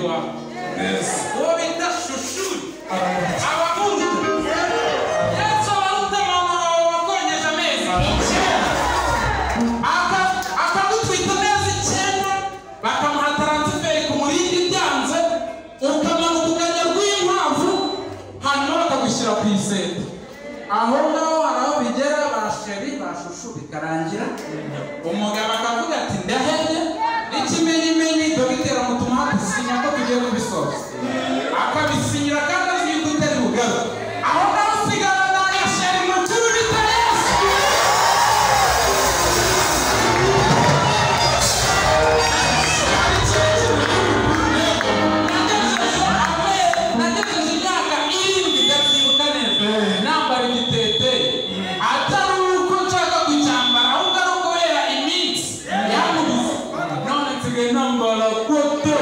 wa uwo bita shushuri ababundi Yesu abaruta mama wawe wakonyeje amezi akagutwita amezi 9 bakamuha transfert ku murindi byanze ukamanuka ukajya rw'inkwavu hanyuma bakagushyira ku iseta aho ngaho haraho bigera basheri bashushu bikarangira umugabo akavuga ati ndaheye ikimenyimenyi dogiteri amutuma gusinya ko tugiye kubisoza akabisinyira kandi azi yuko utari bugabe aho ngaho usigarana na sheri mu turu bita Yesu nagejeje imyaka 7 ndabyibuka neza nambara igitete atari uko nshaka kucyambara ahubwo ari ukubera iminsi yamubuze none nsigaye nambara koto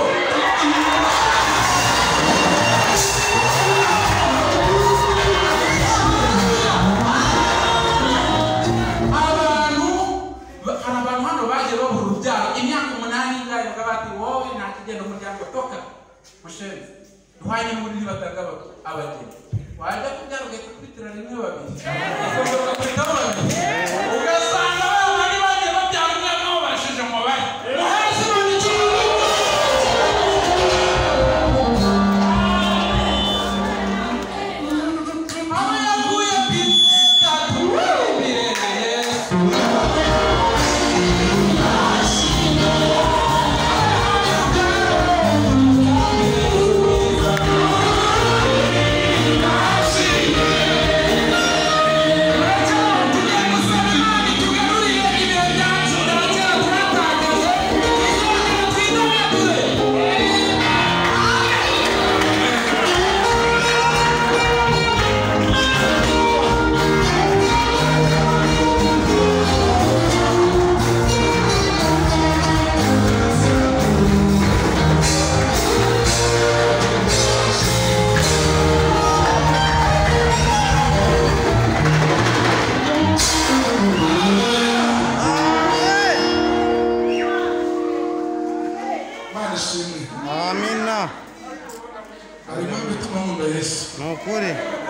abantu hano bagiye babura urubyaro imyaka 8 ngayo bati wowe nta kigenda umuryango toka mushenzi duhanye muri batanga abageni wajya kubyara ugakubitira rimwe babiri ugasanga bari bagiye babyara umwana wabashije umubare muheze mu gihugu aho yaguye bitatu birere Yesu Amina. Arimo bituma mu Yesu. Nukuri.